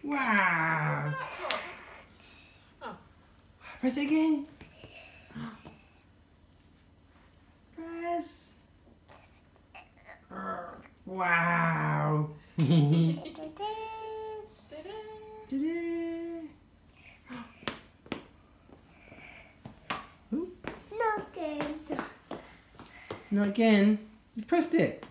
Wow. Press it again. Press. Wow. Not again. You've pressed it.